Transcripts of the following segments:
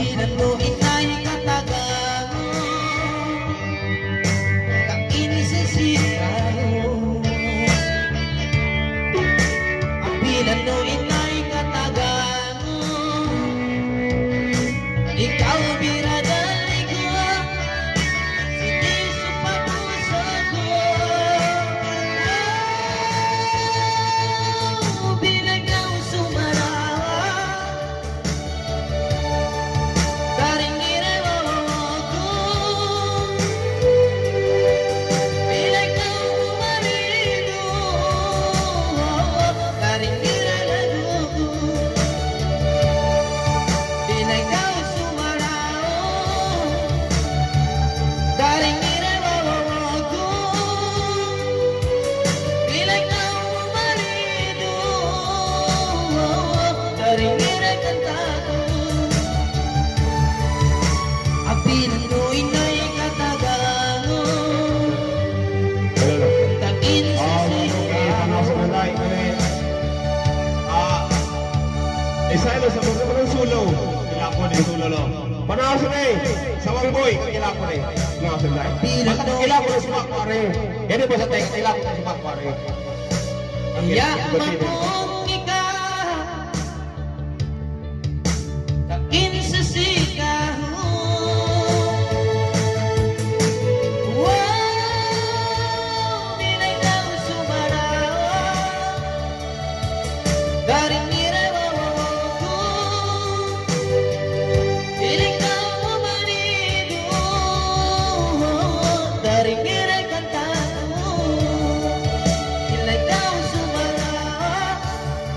Ambilan mo ika'y katagaw, kang inisisigaw. Ambilan mo ika'y katagaw, ikaw biradali ko, siniso pa puso ko. Binagaw sumarawa, garing irawawa ko. Binagaw marido, garing iralago ko. Binagaw sumarao, garing irawawa ko. Binagaw marido, garing irakantado. Ambilan mo ina'y katagaw, kang inisisigaw. Isaylo sa mga mga sulaw, kilapon ni sulo lo. Panaso ni sa Walboy, kilapon ni. Ngaso dai. Basta kilapon si Makware. Yan ba sa tek kilapon si Makware. Ya mapong ika, kang inisisigaw. Wow, binagaw sumarao, garing irawawa ko. Binagaw marido, garing irakantado. Binagaw sumarao,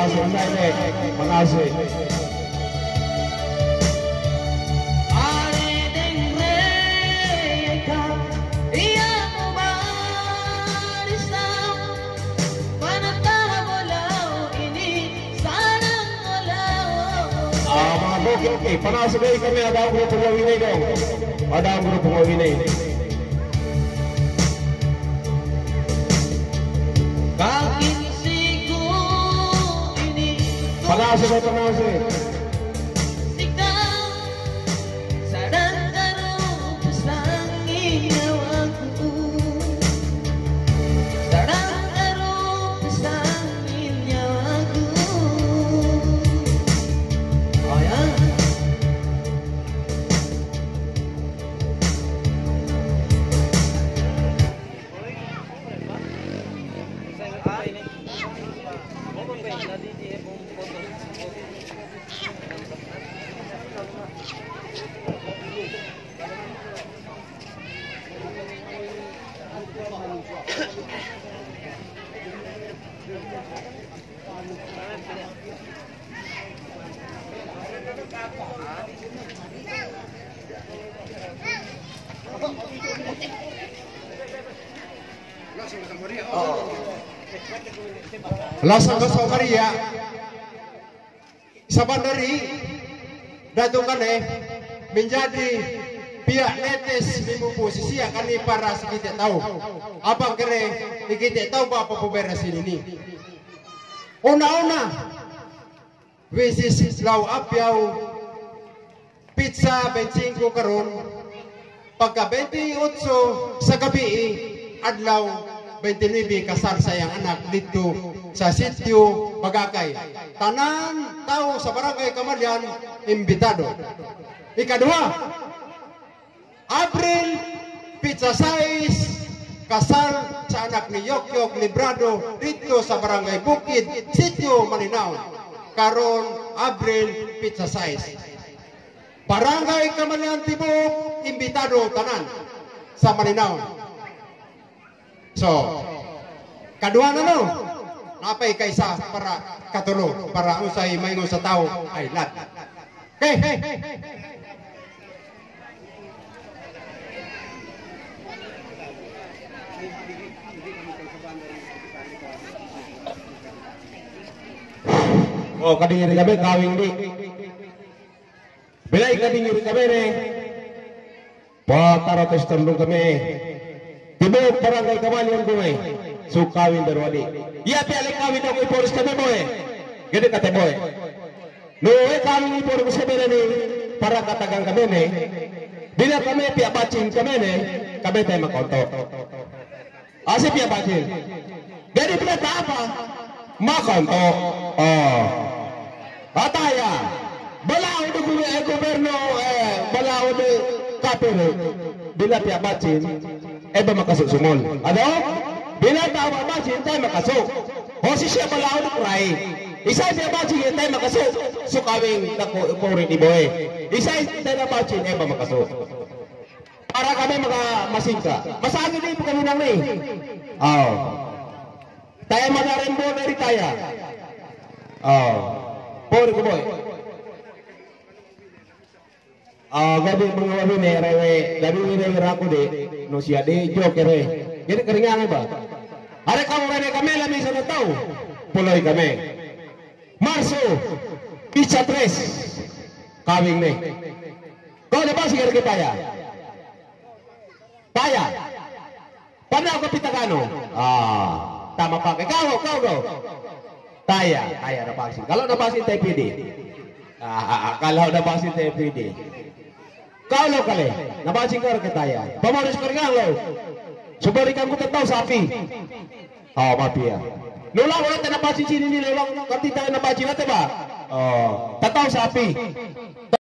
Makasih, Nek. Makasih. Oke, panas sekali kami ada grup pengawinai dong. Ada grup pengawinai. Bakit siguro ini Panas sekali, panas sekali. Ikaw sarang karoon sa ginawa ko Sarang karoon sa ginawa ko Oh yeah. Lasang Rosa Maria sa bandari dato kani menjadi pihak netes posisi kani para kita tahu apa kere kita tahu apa pemberesin ini una wisis lau apyaw pizza 25 karon pagka 28 sa gabi adlaw 29 kasal sayang anak dito sa sitio Bagakay. Tanan tao sa barangay Kamalyan imbitado. Ikadua, April pizza size kasal sa anak ni Yokyok Librado dito sa barangay Bukid, sitio Malinaw. Karon April pizza size. Barangay Kamalyan Tibok imbitado tanan sa Malinaw. So, kadua na no, napay kaysa para katulo, para usay mayno sa tao ay lat. Okay. Oh, kadingiri kami kawing di. Bilay kadingiri kami ne. Pataro testandong kami. Tibok barangay Kamalyan Dumay, sukawin darwali. Iya pialik kawin ako iporis kami boy. Gede kate boy. No kawin iporis kami ni para katagang kami ne. Bila kami pia bacin kami ne, kami tayo makonto. Asi pia bacin. Gede bila apa? Makonto. Oh. Ataya. Balao de goberno balao de kapero. Bila pia bacin eba makasuk sumol. Ano? Bila tawa bacin tayo makasuk. Hosi siya balao de kuray. Isa siya bacin tayo makasuk. Sukawing puri ni boy. Isa tayo bacin eba makasuk. Para kami masingka. Masagi din po kami nang ni. Oh. Tayo magarembo dari tayo. Oh. Puri ko boy. Gadi mga wabi ni rewe dari ni rako de no siya de joker jadi keringan ba are kamu rene kami lami sa tahu puloy kami Marso Picha 3 kawing ni kau dapat sih kita paya pada ako pitagano tama pakai kau taya napasin kalau napasin TPD kalau napasin TPD kalau kali, nabasin ka rin kataya. Pamoris ka rin nga, lo. Subarikan ko tataw sapi. Mapia. Lula, wala tayo nabasin sinin nila. Kati tayo nabasin natin ba? Tataw sapi.